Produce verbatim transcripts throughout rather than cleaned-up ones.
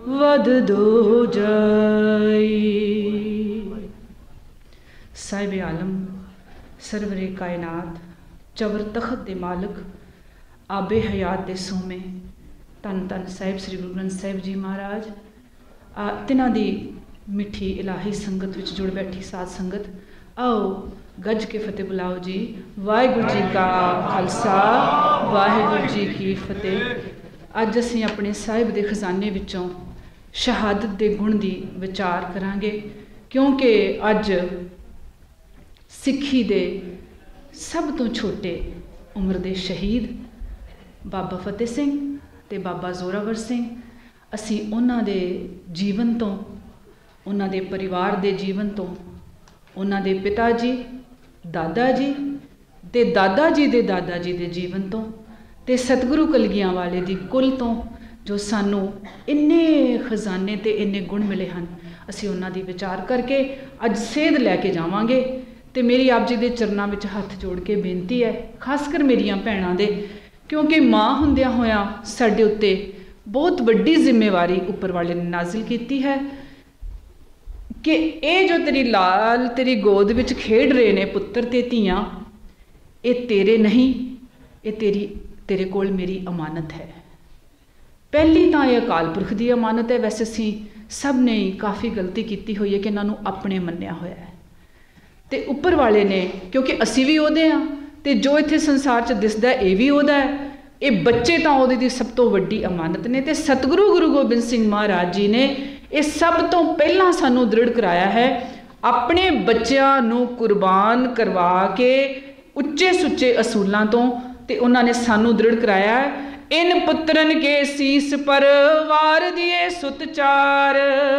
वध दो जाई। साहिब आलम सरवरे कायनात चवर तखत दे मालिक आबे हयात दे सोमे धन धन साहिब श्री गुरु ग्रंथ साहिब जी महाराज आ तिन्हां दी मिठी इलाही संगत विच जुड़ बैठी साध संगत, आओ गज के फतेह बुलाओ जी। वाहिगुरू जी का खालसा वाहिगुरू जी की फतेह। अज असीं अपने साहिब दे खजाने विचों शहादत दे गुण दी विचार करांगे, क्योंकि अज सिੱਖੀ दे सब तो छोटे उम्र दे शहीद बाबा फतेह सिंह ते बाबा जोरावर सिंह, असी उन्हां दे जीवन तो, उन्हां दे परिवार दे जीवन तो, उन्हां दे पिता जी दादा जी ते दादा जी दे दादा जी दे जीवन तो ते सतगुरु कलगियां वाले दी कुल तो जो सानू इन्ने खजाने ते इन्ने गुण मिले हैं, असी उन्हां दी विचार करके अज सेध लैके जावांगे। तो मेरी आप जी के चरणों में हथ जोड़ के बेनती है, खासकर मेरिया भैनों दे, क्योंकि माँ हुंदियां होया साडे उत्ते बहुत वड्डी जिम्मेवारी उपर वाले ने नाजिल की है कि ये जो तेरी लाल तेरी गोद विच खेड रहे ने पुत्र ते धीआं, ये तेरे नहीं, ये तेरी तेरे कोल मेरी अमानत है। पहली तो यह अकाल पुरख की अमानत है। वैसे असीं सब ने काफ़ी गलती की हुई है कि इन्हों अपने मन्निया होया है, तो उपर वाले ने, क्योंकि असी भी उहदे हाँ तो जो इत्थे संसार च दिसदा ये भी उहदा है, ये बच्चे तो उहदी सब तो वड्डी अमानत ने। तो सतगुरु गुरु गोबिंद सिंह महाराज जी ने ये सब तो पहला सानू दृढ़ कराया है, अपने बच्चों नू कुर्बान करवा के उच्चे सुच्चे असूलों तो ते उन्होंने सानू दृढ़ कराया है, इन पुत्रन के सीस पर वार दिए सुत चार,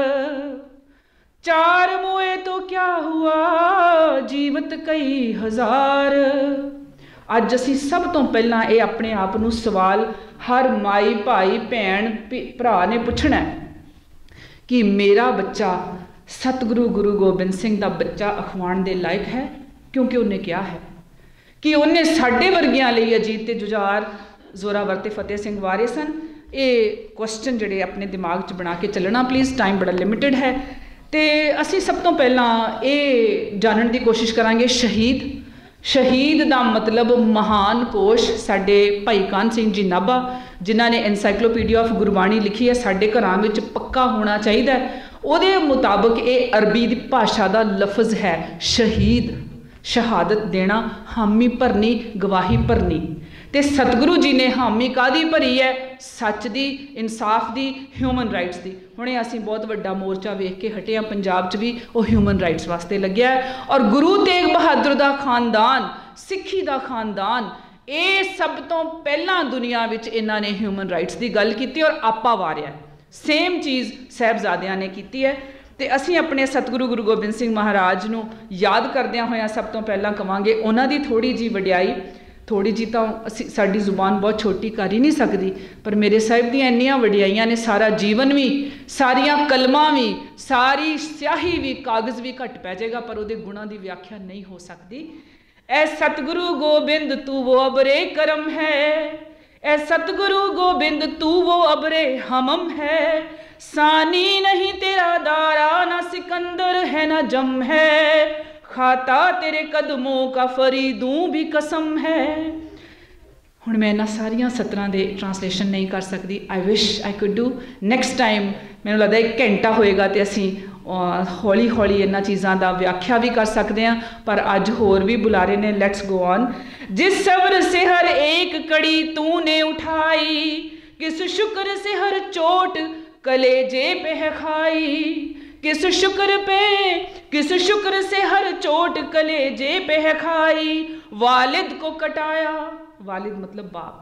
चार मोए तो क्या हुआ जीवत कई हजार। अज असी सब तो पहला ये अपने आप नू सवाल हर माई भाई भैन भरा ने पूछना है कि मेरा बच्चा सतगुरु गुरु गोबिंद सिंह का बच्चा अखवाण के लायक है, क्योंकि उन्हें क्या है कि उन्हें साढ़े वर्गियां लई अजीत ते जुझार जोरावर ते फतेह सिंह वारे सन। ये क्वेश्चन जिहड़े अपने दिमाग च बना के चलना प्लीज़, टाइम बड़ा लिमिटेड है। तो असी सब तो पहला ये जानने की कोशिश करांगे शहीद। शहीद का मतलब महान कोश साडे भाई कान सिंह जी नाभा जिन्हों ने एनसाइक्लोपीडिया ऑफ गुरबाणी लिखी है, साडे घरां विच पक्का होना चाहिए। उहदे मुताबिक ये अरबी दी भाषा का लफज है शहीद, शहादत देना, हामी भरनी, गवाही भरनी। तो सतगुरु जी ने हामी कादी भरी है, सच दी, इंसाफ दी, ह्यूमन राइट्स दी। हुणे असीं बहुत वड्डा मोर्चा वेख के हटे हैं, पंजाब च भी वो ह्यूमन राइट्स वास्ते लग्या है। और गुरु तेग बहादुर दा खानदान, सिक्खी दा खानदान, ये सब तो पहला दुनिया विच इन्हां ने ह्यूमन राइट्स की गल की और आपा वारिया। सेम चीज़ साहिबजादियां ने की है। तो असीं अपने सतगुरु गुरु गोबिंद सिंह महाराज नूं याद करदियां होइयां सब तो पहला कवांगे उन्हां दी थोड़ी जी वडियाई। थोड़ी जी तो असी साडी जुबान बहुत छोटी कर ही नहीं सकती, पर मेरे साहिब दी इन्नियां वडियाइयां ने, सारा जीवन भी, सारिया कलमां भी, सारी स्याही भी, कागज़ भी घट पै जाएगा, पर उहदे गुणां दी व्याख्या नहीं हो सकती। ऐ सतगुरु गोबिंद तू वो अबरे करम है, ऐ सतगुरु गोबिंद तू वो अबरे हमम है, सानी नहीं तेरा दारा, ना सिकंदर है ना जम है, खाता तेरे कदमों का फरीदूं भी कसम है। हुण मैं इन्हां सारियां सतरां दे ट्रांसलेशन नहीं कर सकती। I wish I could do. Next time मैनूं लगदा एक घंटा होएगा तो असीं हौली हौली इन्हां चीज़ां दा व्याख्या भी कर सकते हैं, पर अज होर भी बुलारे ने। Let's go on. जिस सब्र से हर एक कड़ी तूने उठाई, किस शुक्र से हर चोट कलेजे पे है खाई, किस शुक्र पे किस शुक्र से हर चोट कलेजे पे है खाई, वालिद को कटाया, वालिद मतलब बाप,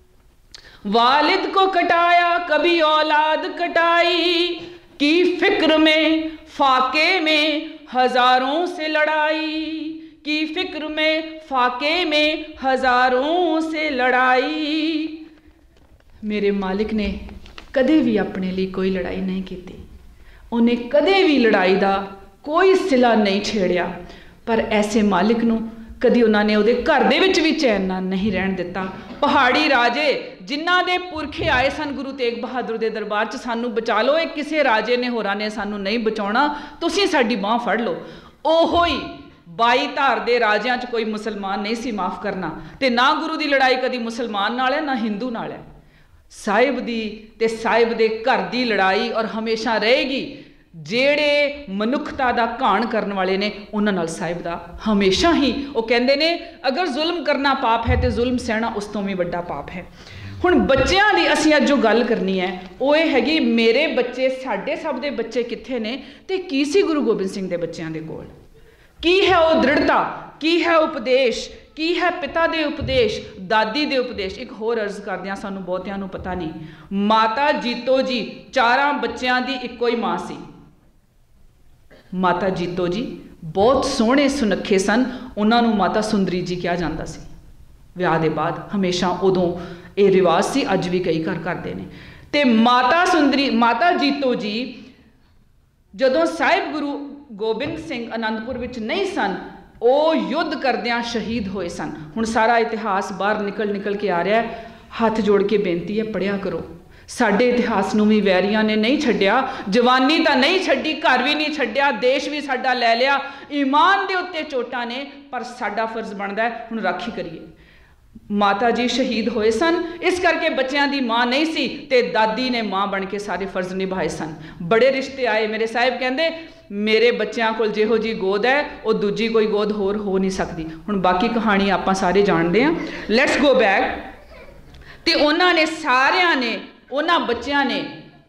वालिद को कटाया कभी औलाद कटाई, की फिक्र में फाके में हजारों से लड़ाई, की फिक्र में फाके में हजारों से लड़ाई। मेरे मालिक ने कदे भी अपने लिए कोई लड़ाई नहीं की, उन्हें कदे भी लड़ाई का कोई सिला नहीं छेड़िया, पर ऐसे मालिक नूं कदी उन्होंने उहदे घर दे विच भी चैन नाल नहीं रहन दिता। पहाड़ी राजे जिन्हां दे पुरखे आए सन गुरु तेग बहादुर के दरबार च सानू बचा लो, एक किसी राजे ने होरां ने सानू नहीं बचाउणा, तुसीं साडी बांह फड़ लो। ओहो ही बाई धार दे राजियां च कोई मुसलमान नहीं सी माफ़ करना, ते ना गुरु की लड़ाई कदी मुसलमान नाल है ना हिंदू नाल है। साहिब दी ते साहिब दे घर दी लड़ाई और हमेशा रहेगी। जेड़े मनुखता दा घाण करन वाले ने उन्हां नाल साहिब दा हमेशा ही, वो कहंदे ने अगर जुल्म करना पाप है तो जुल्म सहना उस तो भी वड्डा पाप है। हुण बच्चों की असीं अज जो गल करनी है वो ये हैगी, मेरे बच्चे साडे सब दे बच्चे कित्थे ने ते की सी गुरु गोबिंद सिंह दे बच्चों दे कोल, की है वो दृढ़ता, की है उपदेश, की है पिता दे उपदेश, दादी दे उपदेश। एक होर अर्ज करदियां, सानू बहुतियां नू पता नहीं, माता जीतो जी चारां बच्चों की इक्को ही मां सी। माता जीतो जी बहुत सोहणे सुनखे सन, उन्होंने माता सुंदरी जी कहा जाता सी। विआह दे बाद हमेशा उदों ये रिवाज सी, अज भी कई घर करते हैं। तो माता सुंदरी माता जीतो जी जदों साहिब गुरु गोबिंद सिंह आनंदपुर विच नहीं सन, वो युद्ध करदियां शहीद होए सन। हुण सारा इतिहास बाहर निकल निकल के आ रहा है, हाथ जोड़ के बेनती है पढ़िया करो। साडे इतिहास नूं भी वैरियां ने नहीं छड्डिया, जवानी तां नहीं छड्डी, घर भी नहीं छड्डिया, देश भी साडा लै लिया, ईमान दे उत्ते चोटां ने, पर साडा फर्ज बनदा है हुण राखी करिए। माता जी शहीद होए सन, इस करके बच्चों की माँ नहीं सी, ते दादी ने माँ बन के सारे फर्ज निभाए सन। बड़े रिश्ते आए। मेरे साहिब कहंदे मेरे बच्चों को जिहो जी गोद है वो दूजी कोई गोद होर हो नहीं सकती। हुण बाकी कहानी आपां सारे जानते हैं। Let's go back. ते उन्होंने सारियां ने उन्हां बच्चों ने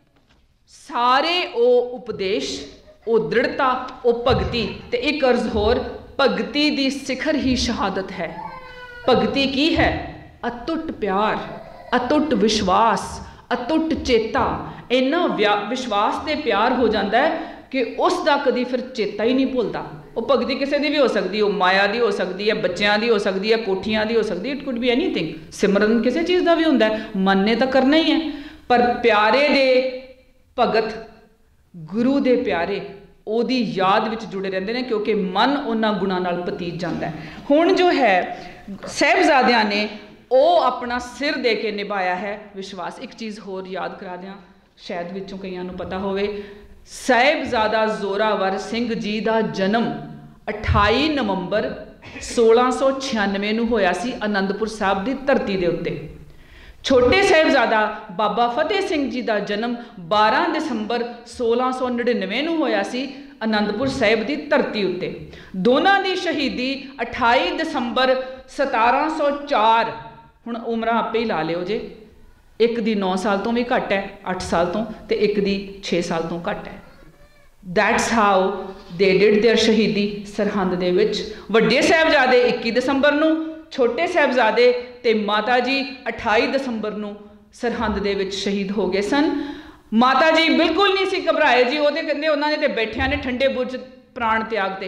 सारे वो उपदेश, वो दृढ़ता, वो भगती, ते एक अर्ज होर, भगती दी सिखर ही शहादत है। भगती की है? अतुट प्यार, अतुट विश्वास, अतुट चेता। इन्ना विश्वास ते प्यार हो जाता है कि उसका कभी फिर चेता ही नहीं भुलता। वो भगती किसी की भी हो सकती है, वो माया की हो सकती है, बच्चों की हो सकती है, कोठियां की हो सकती है, it could be anything. Simran किसी चीज़ का भी होंदा है, मन ने तो करना ही है, पर प्यारे दे भगत गुरु दे प्यारे ओदी याद विच जुड़े रहंदे ने, क्योंकि मन उन्हां गुणां नाल पतीत जाता है। हुण जो है साहिबजादियां ने वो अपना सिर दे के निभाया है विश्वास। एक चीज़ होर याद करा दियां, शायद विचों कईयां नूं पता होवे, साहिबजादा जोरावर सिंह जी का जन्म अठाई नवंबर सोलह सौ छियानवे नूं होया सी आनंदपुर साहब की धरती के उत्ते। छोटे साहिबजादा बाबा फतेह सिंह जी का जन्म बारह दिसंबर सोलह सौ नड़िनवे नूं होया सी आनंदपुर साहिब की धरती उत्ते। दोनों की शहीदी अठाई दिसंबर सतारह सौ चार। हुण उमरां आपे ही ला लिओ जे, एक दी नौ साल तो भी घट है, अठ साल तो, ते एक दी छे साल तो घट है। That's how they did their शहीदी सरहंद दे विच। वड्डे साहिबजादे इक्की दिसंबर नूं, छोटे साहिबजादे ते माता जी अठाई दिसंबर नूं सरहंद दे विच शहीद हो गए सन। माता जी बिल्कुल नहीं सी घबराए जी, वो तो कहते उन्होंने तो बैठिया ने ठंडे बुर्ज प्राण त्यागते।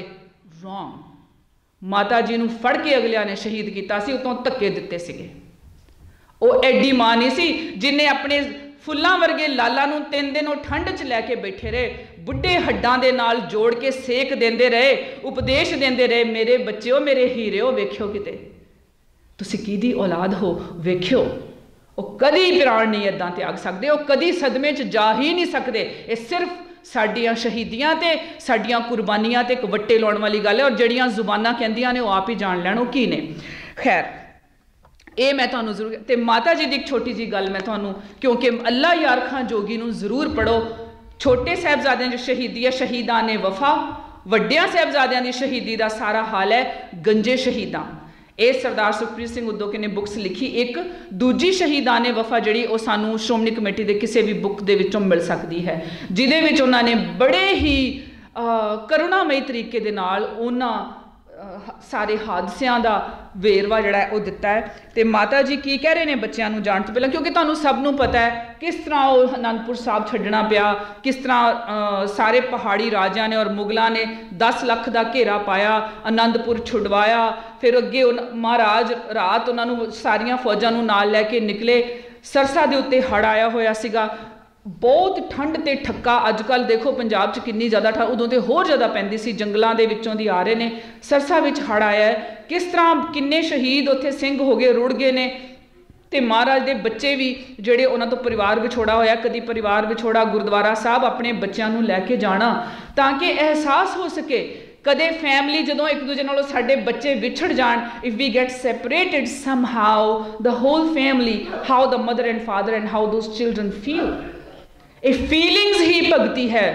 रॉन्ग। माता जी नूं फड़ के अगलिया ने शहीद किया सी, उतों धक्के दिते सीगे। वो एडी मां नहीं सी जिन्हें अपने फुल्लां वर्गे लाला नूं तीन दिन वो ठंड च लैके बैठे रहे, बुढ़े हड्डां दे नाल जोड़ के सेक देंदे रहे, उपदेश देंदे रहे, मेरे बच्चेओ मेरे हीरेओ वेख्यो किते तुसीं किहदी औलाद हो, वेख्यो। वो कदी प्राण नहीं इदां त्याग सकते, वो कदी सदमे च जा ही नहीं सकते। ये सिर्फ साडियां शहीदियां ते साडियां कुर्बानियां ते एक वट्टे लाउण वाली गल है, और जड़ियां जुबानां कहंदियां ने वो आप ही जान लैण वो की ने। खैर ये मैं तुहानूं जरूर, ते माता जी की एक छोटी जी गल मैं तुहानूं, क्योंकि अल्लाह यार खां जोगी नूं जरूर पढ़ो। छोटे साहिबजादियां दी शहीदी है शहीदां ने वफा, वड्डियां साहिबजादियां दी शहीदी का सारा हाल है गंजे शहीदां। ये सरदार सुखप्रीत सिंह उद्दोके ने बुक्स लिखी। एक दूजी शहीदां ने वफा जिहड़ी वो सानूं श्रोमणी कमेटी के किसी भी बुक दे विचों मिल सकती है, जिहदे विच उन्होंने बड़े ही करुणामयी तरीके दे नाल उन्हां सारे हादसियां का वेरवा जिहड़ा है वो दिता है। तो माता जी की कह रहे हैं बच्चों को जाण तो पहला, क्योंकि तुहानूं सब नूं पता है किस तरह वो आनंदपुर साहब छड्डना पिया, किस तरह आ, सारे पहाड़ी राजियां ने और मुगलों ने दस लख का घेरा पाया, आनंदपुर छुड़वाया, फिर अगे महाराज रात उन्होंने सारिया फौजां नूं नाल लैके निकले। सरसा दे उत्ते हड़ आया होया सीगा, बहुत ठंड ते ठक्का। अजकल देखो पंजाब च कितनी ज़्यादा ठंड, उदों तो होर ज़्यादा पैंदी सी, जंगलों के विचों दी आ रहे ने। सरसा विच हड़ आया है, किस तरह किन्ने शहीद उत्थे सिंह हो गए, रुड़ गए ने। ਤੇ ਮਹਾਰਾਜ ਦੇ ਬੱਚੇ ਵੀ ਜਿਹੜੇ ਉਹਨਾਂ ਤੋਂ ਪਰਿਵਾਰ ਵਿਛੋੜਾ ਹੋਇਆ, ਕਦੀ ਪਰਿਵਾਰ ਵਿਛੋੜਾ ਗੁਰਦੁਆਰਾ ਸਾਹਿਬ ਆਪਣੇ ਬੱਚਿਆਂ ਨੂੰ ਲੈ ਕੇ ਜਾਣਾ ਤਾਂ ਕਿ ਅਹਿਸਾਸ ਹੋ ਸਕੇ। ਕਦੇ ਫੈਮਿਲੀ ਜਦੋਂ ਇੱਕ ਦੂਜੇ ਨਾਲੋਂ ਸਾਡੇ ਬੱਚੇ ਵਿਛੜ ਜਾਣ, if we get separated somehow the whole family, how the mother and father and how those children feel. ਇਹ ਫੀਲਿੰਗਸ ਹੀ ਭਗਤੀ ਹੈ।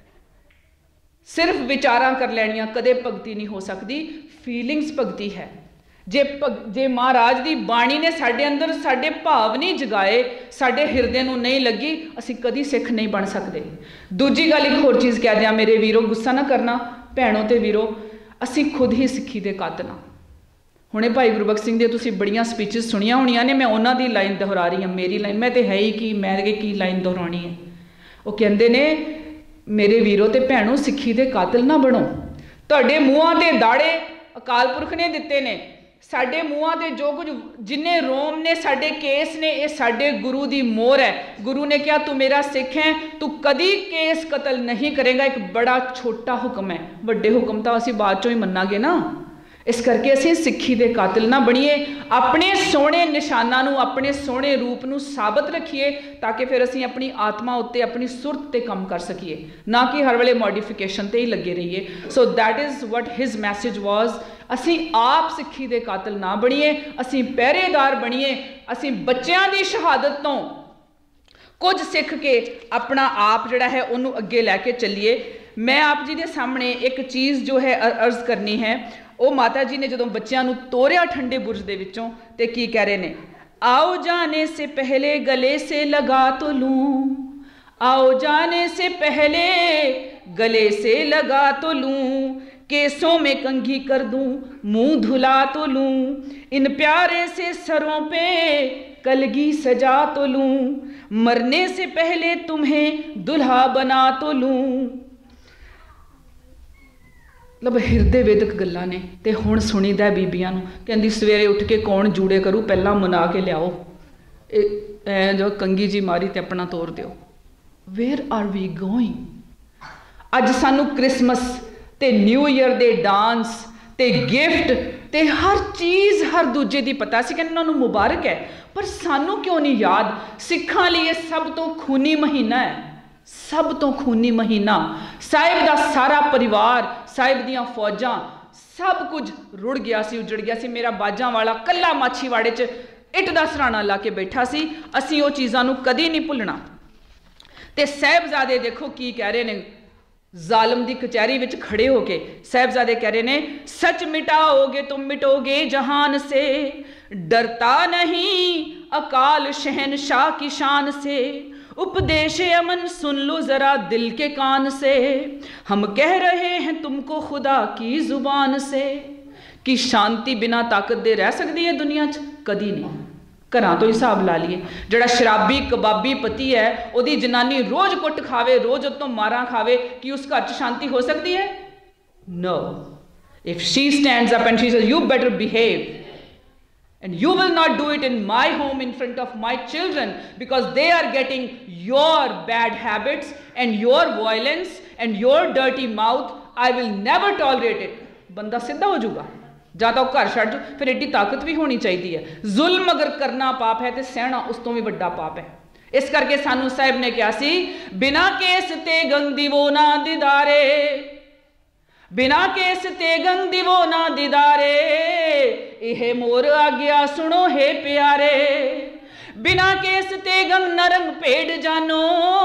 ਸਿਰਫ ਵਿਚਾਰਾਂ ਕਰ ਲੈਣੀਆਂ ਕਦੇ ਭਗਤੀ ਨਹੀਂ ਹੋ ਸਕਦੀ, ਫੀਲਿੰਗਸ ਭਗਤੀ ਹੈ। ਜੇ ਭਗ ਜੇ ਮਹਾਰਾਜ ਦੀ ਬਾਣੀ ਨੇ ਸਾਡੇ ਅੰਦਰ ਸਾਡੇ ਭਾਵ ਨਹੀਂ ਜਗਾਏ, ਸਾਡੇ ਹਿਰਦੇ ਨੂੰ ਨਹੀਂ ਲੱਗੀ, ਅਸੀਂ ਕਦੀ ਸਿੱਖ ਨਹੀਂ ਬਣ ਸਕਦੇ। ਦੂਜੀ ਗੱਲ ਇੱਕ ਹੋਰ ਚੀਜ਼ ਕਹਿ ਦਿਆਂ ਮੇਰੇ ਵੀਰੋ, ਗੁੱਸਾ ਨਾ ਕਰਨਾ ਭੈਣੋ ਤੇ ਵੀਰੋ, ਅਸੀਂ ਖੁਦ ਹੀ ਸਿੱਖੀ ਦੇ ਕਾਤਲ ਹਾਂ। ਹੁਣੇ ਭਾਈ ਗੁਰਬਖਸ਼ ਸਿੰਘ ਦੇ ਤੁਸੀਂ ਬੜੀਆਂ ਸਪੀਚਸ ਸੁਣੀਆਂ ਹੋਣੀਆਂ ਨੇ, ਮੈਂ ਉਹਨਾਂ ਦੀ ਲਾਈਨ ਦੁਹਰਾ ਰਹੀ ਹਾਂ, ਮੇਰੀ ਲਾਈਨ ਮੈਂ ਤੇ ਹੈ ਹੀ ਕਿ ਮੈਂ ਕੀ ਲਾਈਨ ਦੁਹਰਾਉਣੀ ਹੈ। ਉਹ ਕਹਿੰਦੇ ਨੇ ਮੇਰੇ ਵੀਰੋ ਤੇ ਭੈਣੋ, ਸਿੱਖੀ ਦੇ ਕਾਤਲ ਨਾ ਬਣੋ। ਤੁਹਾਡੇ ਮੂੰਹਾਂ ਤੇ ਦਾੜੇ ਅਕਾਲ ਪੁਰਖ ਨੇ ਦਿੱਤੇ ਨੇ, ਸਾਡੇ ਮੂੰਹਾਂ ਤੇ ਜੋ ਕੁਝ ਜਿੰਨੇ ਰੋਮ ਨੇ, ਸਾਡੇ ਕੇਸ ਨੇ, ਇਹ ਸਾਡੇ ਗੁਰੂ ਦੀ ਮੋਹਰ ਹੈ। ਗੁਰੂ ਨੇ ਕਿਹਾ ਤੂੰ ਮੇਰਾ ਸਿੱਖ ਹੈ, ਤੂੰ ਕਦੀ ਕੇਸ ਕਤਲ ਨਹੀਂ ਕਰੇਗਾ। ਇੱਕ ਬੜਾ ਛੋਟਾ ਹੁਕਮ ਹੈ, ਵੱਡੇ ਹੁਕਮ ਤਾਂ ਅਸੀਂ ਬਾਅਦ ਚੋਂ ਹੀ ਮੰਨਾਂਗੇ ਨਾ। ਇਸ ਕਰਕੇ ਅਸੀਂ ਸਿੱਖੀ ਦੇ ਕਾਤਲ ਨਾ ਬਣੀਏ, ਆਪਣੇ ਸੋਹਣੇ ਨਿਸ਼ਾਨਾਂ ਨੂੰ, ਆਪਣੇ ਸੋਹਣੇ ਰੂਪ ਨੂੰ ਸਾਬਤ ਰੱਖੀਏ ਤਾਂ ਕਿ ਫਿਰ ਅਸੀਂ ਆਪਣੀ ਆਤਮਾ ਉੱਤੇ, ਆਪਣੀ ਸੁਰਤ ਤੇ ਕੰਮ ਕਰ ਸਕੀਏ, ਨਾ ਕਿ ਹਰ ਵੇਲੇ ਮੋਡੀਫਿਕੇਸ਼ਨ ਤੇ ਹੀ ਲੱਗੇ ਰਹੀਏ। So that is what his message was. ਅਸੀਂ ਆਪ ਸਿੱਖੀ ਦੇ ਕਾਤਲ ਨਾ ਬਣੀਏ, ਅਸੀਂ ਪਹਿਰੇਦਾਰ ਬਣੀਏ। ਅਸੀਂ ਬੱਚਿਆਂ ਦੀ ਸ਼ਹਾਦਤ ਤੋਂ ਕੁਝ ਸਿੱਖ ਕੇ ਆਪਣਾ ਆਪ ਜਿਹੜਾ ਹੈ ਉਹਨੂੰ ਅੱਗੇ ਲੈ ਕੇ ਚੱਲੀਏ। ਮੈਂ ਆਪ ਜੀ ਦੇ ਸਾਹਮਣੇ ਇੱਕ ਚੀਜ਼ ਜੋ ਹੈ ਅਰਜ਼ ਕਰਨੀ ਹੈ। ਉਹ ਮਾਤਾ ਜੀ ਨੇ ਜਦੋਂ ਬੱਚਿਆਂ ਨੂੰ ਤੋਰਿਆ ਠੰਡੇ ਬੁਰਜ ਦੇ ਵਿੱਚੋਂ, ਤੇ ਕੀ ਕਹਿ ਰਹੇ ਨੇ, आओ जाने से पहले गले से लगा तो लूं, आओ जाने से पहले गले से लगा तो लूं, केसों में कंघी कर दूं, मुंह धुला तो लूं, इन प्यारे से सरों पे कलगी सजा तो लूं, मरने से पहले तुम्हें दुल्हा बना तो लूं। मतलब ਹਿਰਦੇ ਵੇਦਕ ਗੱਲਾਂ ਨੇ। ਤੇ ਹੁਣ ਸੁਣੀਦਾ ਬੀਬੀਆਂ ਨੂੰ, ਕਹਿੰਦੀ ਸਵੇਰੇ ਉੱਠ ਕੇ ਕੌਣ ਜੂੜੇ ਕਰੂ, ਪਹਿਲਾਂ ਮਨਾ ਕੇ ਲਿਆਓ, ਇਹ ਐ ਜੋ ਕੰਗੀ ਜੀ ਮਾਰੀ ਤੇ ਆਪਣਾ ਤੋਰ ਦਿਓ। Where are we going? ਅੱਜ ਸਾਨੂੰ ਕ੍ਰਿਸਮਸ ਤੇ ਨਿਊ ਈਅਰ ਦੇ ਡਾਂਸ ਤੇ ਗਿਫਟ ਤੇ ਹਰ ਚੀਜ਼ ਹਰ ਦੂਜੇ ਦੀ ਪਤਾ ਸੀ, ਕਹਿੰਦੇ ਉਹਨਾਂ ਨੂੰ ਮੁਬਾਰਕ ਹੈ, ਪਰ ਸਾਨੂੰ ਕਿਉਂ ਨਹੀਂ ਯਾਦ? ਸਿੱਖਾਂ ਲਈ ਇਹ ਸਭ ਤੋਂ ਖੂਨੀ ਮਹੀਨਾ ਹੈ, ਸਭ ਤੋਂ ਖੂਨੀ ਮਹੀਨਾ। ਸਾਹਿਬ ਦਾ ਸਾਰਾ ਪਰਿਵਾਰ, ਸਾਹਿਬ ਦੀਆਂ ਫੌਜਾਂ, ਸਭ ਕੁਝ ਰੁੜ ਗਿਆ ਸੀ, ਉਜੜ ਗਿਆ ਸੀ। ਮੇਰਾ ਬਾਜਾਂ ਵਾਲਾ ਕੱਲਾ ਮਾਛੀਵਾੜੇ 'ਚ ਇੱਟ ਦਾ ਸਰਾਣਾ ਲਾ ਕੇ ਬੈਠਾ ਸੀ। ਅਸੀਂ ਉਹ ਚੀਜ਼ਾਂ ਨੂੰ ਕਦੀ ਨਹੀਂ ਭੁੱਲਣਾ। ਤੇ ਸਾਹਿਬਜ਼ਾਦੇ ਦੇਖੋ ਕੀ ਕਹਿ ਰਹੇ ਨੇ, ਜ਼ਾਲਮ ਦੀ ਕਚਹਿਰੀ ਵਿੱਚ ਖੜੇ ਹੋ ਕੇ ਸਾਹਿਬਜ਼ਾਦੇ ਕਹਿ ਰਹੇ ਨੇ, ਸੱਚ ਮਿਟਾਓਗੇ ਤੁਮ ਮਿਟੋਗੇ ਜਹਾਨ ਸੇ, ਡਰਤਾ ਨਹੀਂ ਅਕਾਲ शहनशाह की शान से, उपदेश अमन सुन लो जरा दिल के कान से, हम कह रहे हैं तुमको खुदा की जुबान से। कि शांति बिना ताकत दे रह सकती है दुनिया च? कदी नहीं। घरां तो हिसाब ला लीए, जिहड़ा शराबी कबाबी पति है, उहदी जनानी रोज कुट खावे, रोज उतों मारा खावे, कि उस घर च शांति हो सकती है? No. If she stands up and she says you better behave, and you will not do it in my home in front of my children, because they are getting your bad habits and your violence and your dirty mouth, I will never tolerate it। बंदा सिद्धा हो जाऊगा, ਜਾਂ ਤਾਂ ਉਹ ਘਰ ਛੱਡ ਜਾਓ। ਫਿਰ ਐਡੀ ਤਾਕਤ ਵੀ ਹੋਣੀ ਚਾਹੀਦੀ ਹੈ। ਜ਼ੁਲਮ ਅਗਰ ਕਰਨਾ ਪਾਪ ਹੈ ਤੇ ਸਹਿਣਾ ਉਸ ਤੋਂ ਵੀ ਵੱਡਾ ਪਾਪ ਹੈ। ਇਸ ਕਰਕੇ ਸਾਨੂੰ ਸਾਹਿਬ ਨੇ ਕਿਹਾ ਸੀ, ਬਿਨਾ ਕੇਸ ਤੇ ਗੰਗ ਦਿਵੋ ਨਾ ਦਿਦਾਰੇ, बिना केस ते गंग दिवो ना दीदारे, यह मोर आज्ञा सुनो हे प्यारे, बिना केस ते गंग नरंग पेड़ जानो,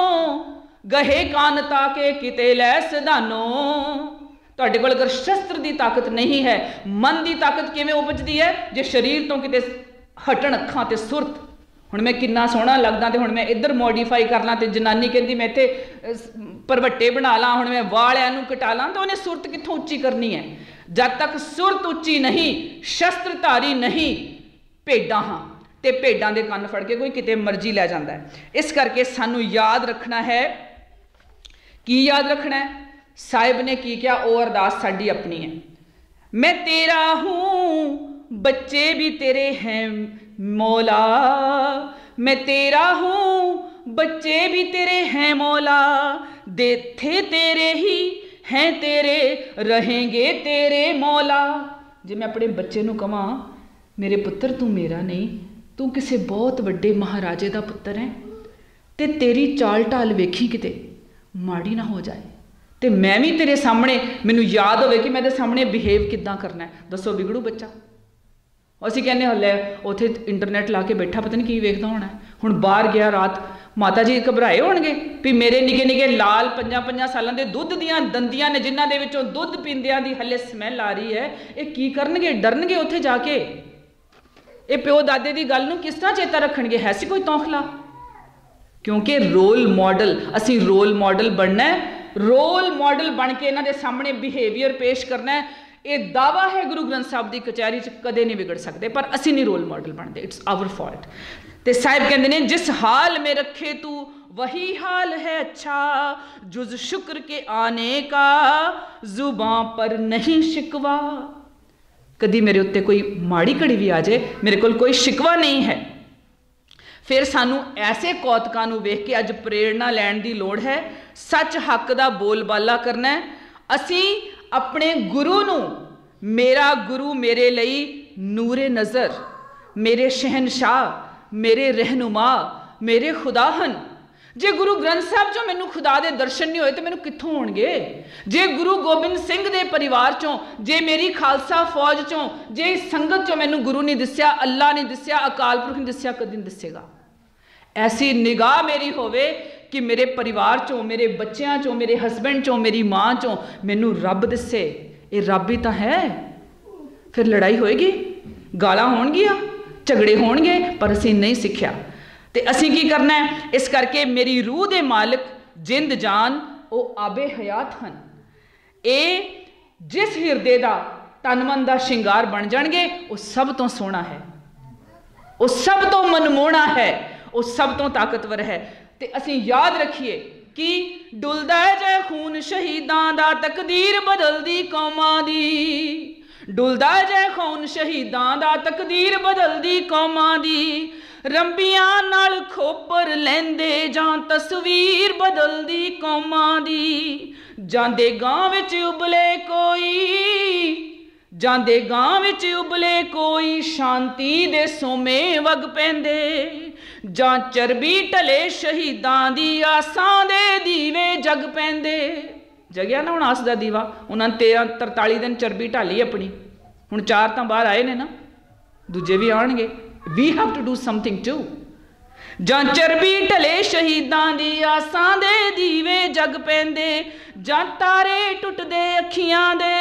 गहे कान ताके किते लै सदानो। तुहाडे कोल अगर शस्त्र की ताकत नहीं है, मन की ताकत किवें उपजदी है? जे शरीर तो किते हटण अखां ते सुरत। हुण मैं किन्ना सोहना लगदा ते हुण मैं इधर मॉडिफाई कर ਲਾਂ, ते जनानी कहती मैं इत्थे भरवट्टे बना ਲਾਂ, हुण मैं वालियां नूं कटा ਲਾਂ, तो उन्हें सुरत कित्थों उच्ची करनी है? जब तक सुरत उच्ची नहीं, शस्त्रधारी नहीं, भेडां हां ते भेडां दे कंन फड़ के कोई किते मर्जी लै जांदा है। इस करके सानू याद रखना है। की याद रखना है? साहिब ने की किया, वो अरदास साडी अपनी है। मैं तेरा हूं बच्चे भी तेरे हैं मौला, मैं तेरा हूं बच्चे भी तेरे हैं मौला, देथे तेरे ही हैं तेरे रहेंगे तेरे मौला। जे मैं अपने बच्चे नूं कहां मेरे पुत्र तू मेरा नहीं, तू किसी बहुत वड्डे महाराजे का पुत्र है तो तेरी चाल ढाल वेखी किते माड़ी ना हो जाए, तो मैं भी तेरे सामने मैनू याद होवे कि मैं तेरे सामने बिहेव किद्दां करना है। दसो बिगड़ू बच्चा। असीं कहने हल्ले उत्थे इंटरनेट ला के बैठा पता नहीं की वेखदा होना है। हुण बाहर गया रात, माता जी घबराए होणगे भी मेरे निके निके लाल पंजां पंजां सालां दे दुੱਧ ਦੀਆਂ दंदियां ने जिन्हां दे विचों दुੱਧ पींदियां दी हल्ले स्मैल आ रही है, ये की करनगे? डरनगे उत्थे जाके? ये प्यो दादे की गल नूं किस तरह चेता रखणगे? है सी कोई तौखला? क्योंकि रोल मॉडल, असी रोल मॉडल बनना है, रोल मॉडल बन के इन्हां दे सामने बिहेवियर पेश करना है। ये दावा है गुरु ग्रंथ साहब की कचहरी च कदे नहीं बिगड़ सकते, पर असी नहीं रोल मॉडल बनते। It's our fault. तो साहिब कहते हैं जिस हाल में रखे तू वही हाल है अच्छा, जुज शुक्र के आने का जुबां पर नहीं शिकवा। कदी मेरे उत्ते कोई माड़ी घड़ी भी आ जाए, मेरे कोल कोई शिकवा नहीं है। फिर सानू ऐसे कौतकां नूं वेख के अज प्रेरणा लैण दी लोड़ है। सच हक दा बोलबाला करना है। असी अपने गुरु नूं, मेरा गुरु मेरे लई नूरे नज़र, मेरे शहनशाह, मेरे रहनुमा, मेरे खुदा हन। जे गुरु ग्रंथ साहब चों मैनू खुदा दे दर्शन नहीं होए तो मैनू कित्थों होणगे? जे गुरु गोबिंद सिंह दे परिवार चों, जे मेरी खालसा फौज चों, जे संगत चों मैनू गुरु नहीं दिस्या, अल्लाह नहीं दिस्या, अकाल पुरख नहीं दिस्या, कदी नहीं दिसेगा। ऐसी निगाह मेरी होवे कि मेरे परिवार चों, मेरे बच्चों चों, मेरे हसबैंड चों, मेरी माँ चों मैनू रब दिसे। ये रब ही तो है। फिर लड़ाई होएगी, गालां होणगियां, झगड़े होणगे, पर असीं नहीं सिक्ख्या। तो असीं की करना है? इस करके मेरी रूह दे मालिक जिंद जान वो आबे हयात हन। ये जिस हिरदे दा तन मन दा शिंगार बन जाणगे वो सब तो सोहना है, वो सब तो मनमोहना है, वो सब तो ताकतवर है। तो असीं याद रखिए कि डुलदा है जै खून शहीदां दा तकदीर बदलदी कौमां दी, डुलदा जै खून शहीदां दा तकदीर बदलदी कौमां दी, रंबियां नाल खोपर लैंदे जां तस्वीर बदलदी कौमां दी, जांदे गांव विच उबले कोई, जांदे गांव विच उबले कोई, शांति दे सोमे वग पैंदे, जां चरबी टले शहीदां दी आसां दे दीवे जग पैंदे। जगया ना हुण आस दा दीवा, उन्होंने तेरह तरताली दिन चरबी ढाली अपनी, हुण चार तो बाहर आए ने ना, दूजे भी आउणगे। We have to do something too. जां चरबी टले शहीदां दी आसां दे दीवे जग पैंदे, जां तारे टुटदे अखियां दे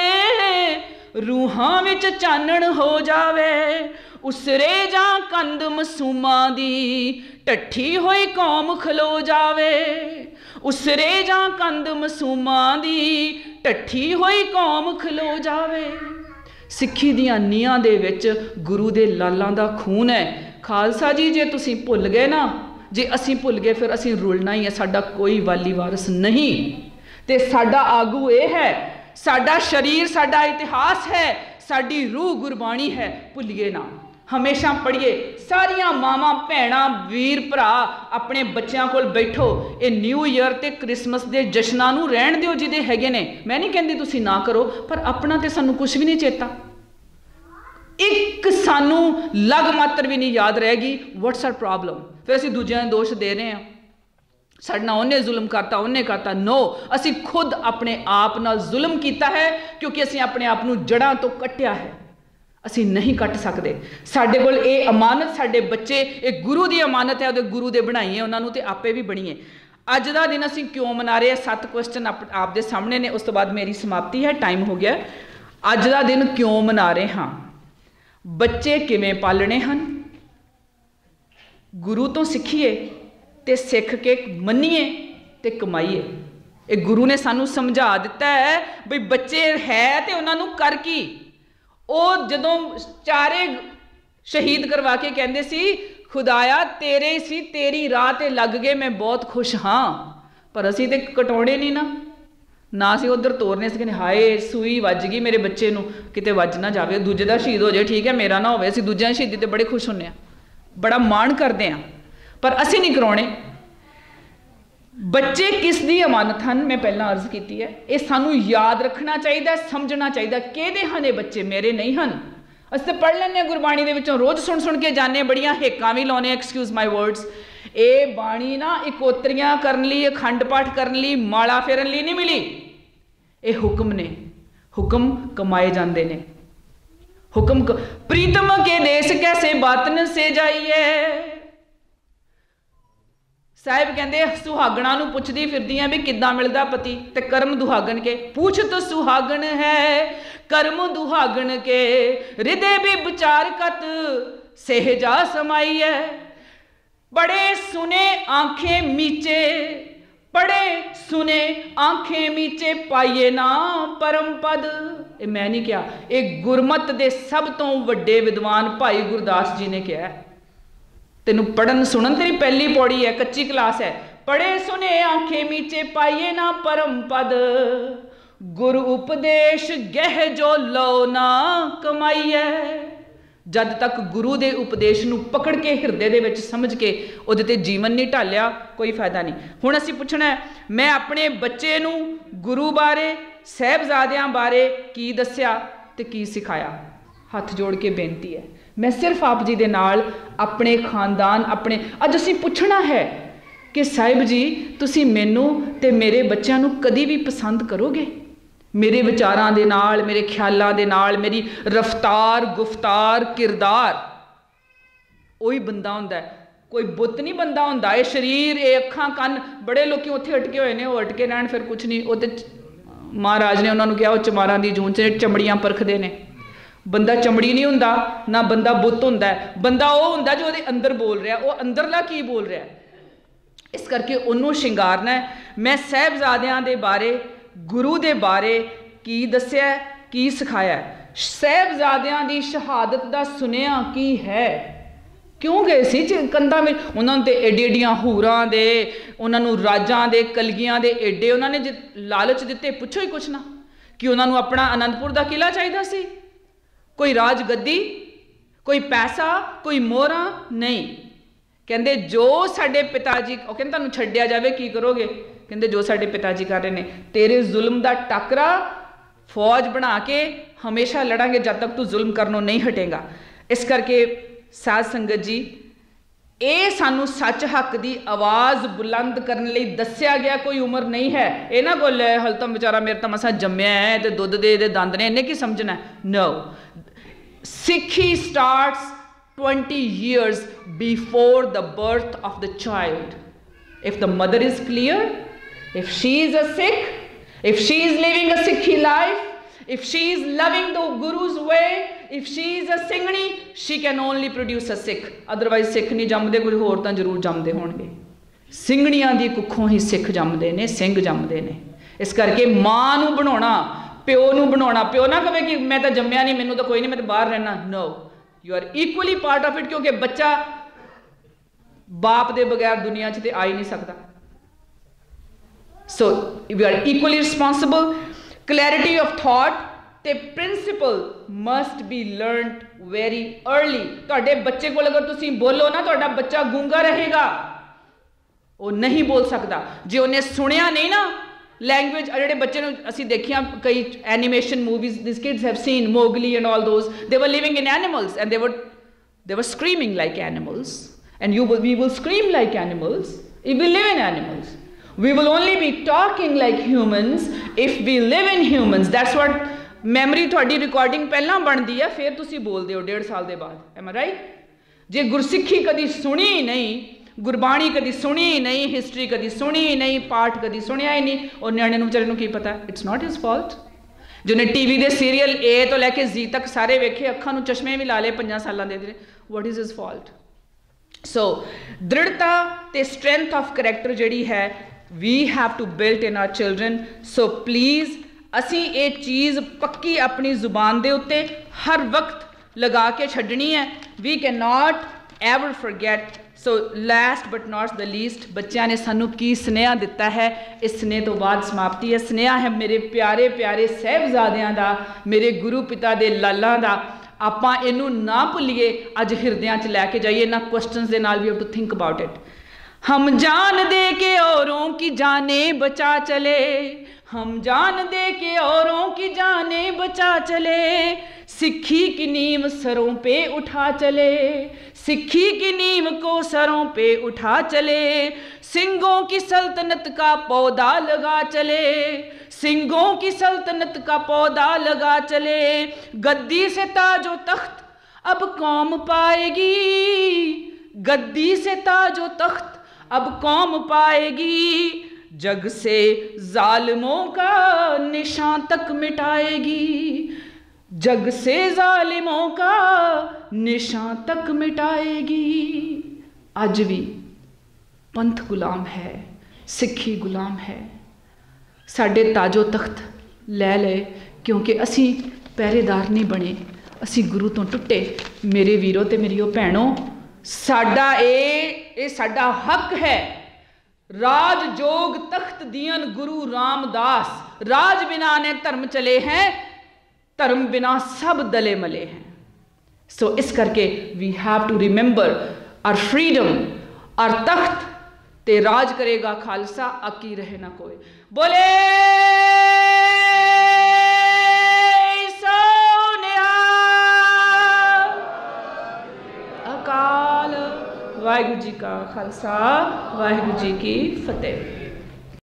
रूहां विच चानण हो जावे, उसरे जां कंद मसूमां दी टट्ठी होई कौम खलो जावे, उसरे जां कंद मसूमां दी टट्ठी होई कौम खलो जावे। सिੱਖੀ ਦੀਆਂ ਨੀਆਂ ਦੇ ਵਿੱਚ ਗੁਰੂ ਦੇ ਲਾਲਾਂ ਦਾ ਖੂਨ ਹੈ। ਖਾਲਸਾ ਜੀ ਜੇ ਤੁਸੀਂ ਭੁੱਲ ਗਏ ਨਾ, ਜੇ ਅਸੀਂ ਭੁੱਲ ਗਏ ਫਿਰ ਅਸੀਂ ਰੁਲਣਾ ਹੀ ਹੈ। ਸਾਡਾ ਕੋਈ ਵਾਲੀ ਵਾਰਸ ਨਹੀਂ ਤੇ ਸਾਡਾ ਆਗੂ ਇਹ ਹੈ, ਸਾਡਾ ਸ਼ਰੀਰ ਸਾਡਾ ਇਤਿਹਾਸ ਹੈ, ਸਾਡੀ रूह गुरबाणी है। भुलिए ना, हमेशा पढ़िए। सारिया मावां भैणां वीर भरा अपने बच्चों को बैठो, ये न्यू ईयर ते क्रिसमस के जशनां नूं रहण दिओ जिहदे हैगे ने। मैं नहीं कहती तुसीं ना करो, पर अपना ते सानूं कुछ भी नहीं चेता, एक सानूं लग मात्र भी नहीं याद रहेगी। What's our problem? फिर असीं दूजिਆਂ ਨੂੰ दोष दे रहे हैं, ਸਾਡੇ ਨਾਲ ਉਹਨੇ ਜ਼ੁਲਮ ਕਰਤਾ, ਉਹਨੇ ਕਰਤਾ। नो, ਅਸੀਂ खुद अपने आप नाल जुल्म कीता है, क्योंकि ਅਸੀਂ अपने आप ਨੂੰ जड़ां तो कट्टिया है। ਅਸੀਂ नहीं कट सकते। साडे कोल ये अमानत, साडे बच्चे ये गुरु की अमानत है, गुरु दे बनाइए उन्होंने, तो आपे भी बनीए। अज का दिन असीं क्यों मना रहे हैं? सत्त क्वेश्चन आप आपदे सामने ने, उस तो बाद मेरी समाप्ति है, टाइम हो गया। अज का दिन क्यों मना रहे हाँ? बच्चे किवें पालने हैं, गुरु तो सीखिए ते सिख के मनीए ते कमाईए। ये गुरु ने सानू समझा दिता है बई बच्चे है तो उन्होंने कर की। वो जदों चारे शहीद करवा के कहते सी, खुदाया तेरे सी, तेरी राह ते लग गए, मैं बहुत खुश हाँ। पर असी तो कटाने नहीं ना, ना असी उधर तोरने से कहने हाय सूई वज गई मेरे बच्चे नूं, किते वज ना जावे, दूजे दा शहीद हो जाए ठीक है, मेरा ना होवे। असी दूजिਆਂ शहीदी ते बड़े खुश होंने, बड़ा माण करते हैं, पर असी नहीं कराने। बच्चे किस दी अमानत हैं? मैं पहला अर्ज की है, ये सानू याद रखना चाहिए, समझना चाहिए। किहदे हन ये बच्चे? मेरे नहीं हैं। ਅਸੀਂ ਤਾਂ ਪੜ੍ਹ ਲੈਂਦੇ ਹਾਂ ਗੁਰਬਾਣੀ ਦੇ ਵਿੱਚੋਂ, ਰੋਜ਼ ਸੁਣ ਸੁਣ ਕੇ ਜਾਂਦੇ, ਬੜੀਆਂ ਹੇਕਾਂ ਵੀ ਲਾਉਂਦੇ, ਐਕਸਕਿਊਜ਼ ਮਾਈ ਵਰਡਸ। ਇਹ ਬਾਣੀ ਨਾ ਇਕੋਤਰੀਆਂ ਕਰਨ ਲਈ, ਅਖੰਡ ਪਾਠ ਕਰਨ ਲਈ, ਮਾਲਾ ਫੇਰਨ ਲਈ ਨਹੀਂ ਮਿਲੀ। ਇਹ ਹੁਕਮ ਨੇ, ਹੁਕਮ ਕਮਾਏ ਜਾਂਦੇ ਨੇ। ਹੁਕਮ ਕ... ਪ੍ਰੀਤਮ ਕੇ ਦੇਸ ਕੈਸੇ ਬਾਤਨ ਸੇ ਜਾਈਏ। ਸਾਹਿਬ ਕਹਿੰਦੇ ਸੁਹਾਗਣਾ ਨੂੰ ਪੁੱਛਦੀ ਫਿਰਦੀਆਂ ਵੀ ਕਿੱਦਾਂ ਮਿਲਦਾ ਪਤੀ, ਤੇ ਕਰਮ ਦੁਹਾਗਣ ਕੇ ਪੁੱਛਤ ਸੁਹਾਗਣ ਹੈ, ਕਰਮ ਦੁਹਾਗਣ ਕੇ ਹਿਰਦੇ ਵੀ ਵਿਚਾਰ ਕਤ ਸਹਿਜਾ ਸਮਾਈਐ। बड़े सुने आंखें मीचे, बड़े सुने आंखें मीचे पाइए ना परम पद। ये मैं नहीं कहा, ये गुरमत दे सब तो वड्डे विद्वान भाई गुरदास जी ने कहा। तेनू पढ़न सुनन तेरी पहली पौड़ी है, कच्ची क्लास है। बड़े सुने आंखें मीचे पाइए ना परम पद, गुरु उपदेश गह जो लो ना कमाइए। जद तक गुरु के उपदेश नूं पकड़ के हिरदे दे विच समझ के उहदे ते जीवन नहीं ढालिया, कोई फायदा नहीं। हुण असीं पुछना है, मैं अपने बच्चे नूं गुरु बारे, साहिबजादियां बारे की दस्सिया ते की सिखाया? हथ जोड़ के बेनती है, मैं सिर्फ आप जी दे नाल अपने खानदान, अपने अज असीं पुछना है कि साहिब जी तुसीं मैनूं ते मेरे बच्चों नूं कदी भी पसंद करोगे? मेरे विचारां दे नाल, मेरे ख्यालां दे नाल, मेरी रफ्तार, गुफ्तार, किरदार ਉਹੀ ਬੰਦਾ ਹੁੰਦਾ, कोई बुत नहीं बंदा ਹੁੰਦਾ। ਇਹ शरीर, ਇਹ ਅੱਖਾਂ, ਕੰਨ, बड़े लोग ਉੱਥੇ अटके ਹੋਏ ਨੇ, ਉਹ अटके रहन, फिर कुछ नहीं। ਉਹ ਤੇ महाराज ने उन्होंने कहा, ਉਹ ਚਮਾਰਾਂ ਦੀ ਜੂਨ 'ਚ ਚਮੜੀਆਂ ਪਰਖਦੇ ਨੇ। ਬੰਦਾ ਚਮੜੀ ਨਹੀਂ ਹੁੰਦਾ, ਨਾ ਬੰਦਾ ਬੁੱਤ ਹੁੰਦਾ। ਬੰਦਾ ਉਹ ਹੁੰਦਾ ਜੋ ਉਹਦੇ ਅੰਦਰ ਬੋਲ ਰਿਹਾ, ਉਹ ਅੰਦਰਲਾ ਕੀ ਬੋਲ ਰਿਹਾ। ਇਸ ਕਰਕੇ ਉਹਨੂੰ ਸ਼ਿੰਗਾਰਨਾ ਹੈ। ਮੈਂ ਸਾਹਿਬਜ਼ਾਦਿਆਂ ਦੇ ਬਾਰੇ, गुरु दे बारे की दस्या, की सिखाया। साहिबजादियां दी शहादत दा सुनिया की है, क्यों गए सी कंधा में? उन्होंने तो एडी एडियां हूरां दे, उन्होंने राजां दे, कलगियां दे एडे उन्होंने लालच दिते, पुछो ही कुछ ना। कि उन्होंने अपना आनंदपुर दा किला चाहिदा सी? कोई राज गद्दी, कोई पैसा, कोई मोहरा नहीं। कहते जो साडे पिता जी, वो कहते तुहानूं छड्डिया जावे की करोगे? कहते जो साडे पिता जी कर रहे हैं, तेरे जुल्म का टाकरा फौज बना के हमेशा लड़ांगे जब तक तू जुल्म करनों नहीं हटेगा। इस करके साध संगत जी, ये सानू सच हक की आवाज़ बुलंद करने लई दस्या गया कोई उम्र नहीं है। ये ना बोले हल तो बेचारा मेरे तो मसा जम्मिया है तो दुध दे दे दंद ने, इन्हें की समझना है? No, Sikhi starts twenty years before the birth of the child. If the mother is clear, if she is a Sikh, if she is living a Sikhi life, if she is loving the Guru's way, if she is a Singhani, she can only produce a Sikh. Otherwise Sikh नहीं जमदे, कोई होर तां जरूर जमदे होणगे। ਸਿੰਘਣੀਆਂ ਦੀ ਕੁੱਖੋਂ ਹੀ ਸਿੱਖ ਜੰਮਦੇ ਨੇ, ਸਿੰਘ ਜੰਮਦੇ ਨੇ। ਇਸ ਕਰਕੇ ਮਾਂ ਨੂੰ ਬਣਾਉਣਾ, ਪਿਓ ਨੂੰ ਬਣਾਉਣਾ। ਪਿਓ ਨਾ ਕਹੇ ਕਿ ਮੈਂ ਤਾਂ ਜੰਮਿਆ ਨਹੀਂ, ਮੈਨੂੰ ਤਾਂ ਕੋਈ ਨਹੀਂ, ਮੈਂ ਤਾਂ ਬਾਹਰ ਰਹਿਣਾ। No, you are equally part of it, ਕਿਉਂਕਿ ਬੱਚਾ ਬਾਪ ਦੇ ਬਗੈਰ ਦੁਨੀਆ 'ਚ ਤੇ ਆ ਹੀ ਨਹੀਂ ਸਕਦਾ। So we are equally responsible. Clarity of thought ਤੇ principle must be learned very early. ਤੁਹਾਡੇ ਬੱਚੇ ਕੋਲ ਅਗਰ ਤੁਸੀਂ ਬੋਲੋ ਨਾ, ਤੁਹਾਡਾ ਬੱਚਾ ਗੂੰਗਾ ਰਹੇਗਾ, ਉਹ ਨਹੀਂ ਬੋਲ ਸਕਦਾ। ਜੇ ਉਹਨੇ ਸੁਣਿਆ ਨਹੀਂ ਨਾ लैंग्वेज, ਜਿਹੜੇ ਬੱਚੇ ਨੂੰ ਅਸੀਂ ਦੇਖਿਆ ਕਈ animation movies, this kids have seen Mowgli and all those, they were living in animals and ਦੇ were they were screaming like animals, and you we will scream like animals if we live in animals. We will only be talking like humans if we live in humans. That's what memory ਤੁਹਾਡੀ recording ਪਹਿਲਾਂ ਬਣਦੀ ਹੈ, ਫਿਰ ਤੁਸੀਂ ਬੋਲਦੇ ਹੋ ਡੇਢ ਸਾਲ ਦੇ ਬਾਅਦ। Am I right? ਜੇ ਗੁਰਸਿੱਖੀ ਕਦੀ ਸੁਣੀ ਨਹੀਂ, ਗੁਰਬਾਣੀ ਕਦੀ ਸੁਣੀ ਨਹੀਂ, ਹਿਸਟਰੀ ਕਦੀ ਸੁਣੀ ਨਹੀਂ, ਪਾਠ ਕਦੀ ਸੁਣਿਆ ਹੀ ਨਹੀਂ, ਉਹ ਨਿਆਣੇ ਨੂੰ ਵਿਚਾਰੇ ਨੂੰ ਕੀ ਪਤਾ? It's not his fault. ਜਿਹਨੇ ਟੀਵੀ ਦੇ ਸੀਰੀਅਲ ਏ ਤੋਂ ਲੈ ਕੇ ਜ਼ੀ ਤੱਕ ਸਾਰੇ ਵੇਖੇ, ਅੱਖਾਂ ਨੂੰ ਚਸ਼ਮੇ ਵੀ ਲਾ ਲਏ ਪੰਜਾਂ ਸਾਲਾਂ ਦੇ, what is his fault? So ਦ੍ਰਿੜਤਾ ਤੇ ਸਟਰੈਂਥ ਆਫ ਕਰੈਕਟਰ ਜਿਹੜੀ ਹੈ, we have to build in our children. So please ਅਸੀਂ ਇਹ ਚੀਜ਼ ਪੱਕੀ ਆਪਣੀ ਜ਼ੁਬਾਨ ਦੇ ਉੱਤੇ ਹਰ ਵਕਤ ਲਗਾ ਕੇ ਛੱਡਣੀ ਹੈ। we cannot ever forget. So last but not the least, ਬੱਚਿਆਂ ਨੇ ਸਾਨੂੰ ਕੀ ਸੁਨੇਹਾ ਦਿੱਤਾ ਹੈ, ਇਸ ਸੁਨੇਹੇ ਤੋਂ ਬਾਅਦ ਸਮਾਪਤੀ ਹੈ। ਸੁਨੇਹਾ ਹੈ ਮੇਰੇ ਪਿਆਰੇ ਪਿਆਰੇ ਸਾਹਿਬਜ਼ਾਦਿਆਂ ਦਾ, ਮੇਰੇ ਗੁਰੂ ਪਿਤਾ ਦੇ ਲਾਲਾਂ ਦਾ। ਆਪਾਂ ਇਹਨੂੰ ਨਾ ਭੁੱਲੀਏ, ਅੱਜ ਹਿਰਦਿਆਂ 'ਚ ਲੈ ਕੇ ਜਾਈਏ। ਇਹਨਾਂ ਕੁਐਸਚਨਸ ਦੇ ਨਾਲ we have to think about it. हम जान दे के औरों की जाने बचा चले, हम जान दे के औरों की जाने बचा चले, सिक्खी की नींव सरों पे उठा चले, सिक्खी की नींव को सरों पे उठा चले, सिंगों की सल्तनत का पौधा लगा चले, सिंगों की सल्तनत का पौधा लगा चले। गद्दी से ताजो तख्त अब कौम पाएगी, गद्दी से ताजो तख्त अब कौम पाएगी, जग से जालिमों का निशान तक मिटाएगी, जग से जालिमों का निशान तक मिटाएगी। अज भी पंथ गुलाम है, सिक्खी गुलाम है। साडे ताजो तख्त लै ले क्योंकि असी पहरेदार नहीं बने, असी गुरु तो टुटे। मेरे वीरों ते मेरियो भैनों, साडा ए ए साडा हक है। राज जोग तख्त दियन गुरु रामदास, राज बिना ने धर्म चले हैं, धर्म बिना सब दले मले हैं। सो so, इस करके we have to remember our freedom, our तख्त ते राज करेगा खालसा, अकी रहे ना कोई। बोले अकाल वाहिगुरु जी का खालसा, वाहिगुरु जी की फतेह।